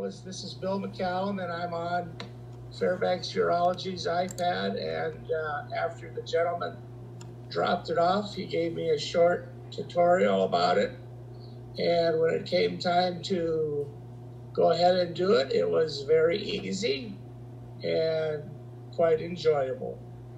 this is Bill McCallum, and I'm on Fairbanks Urology's iPad, and after the gentleman dropped it off, he gave me a short tutorial about it, and when it came time to go ahead and do it, it was very easy and quite enjoyable.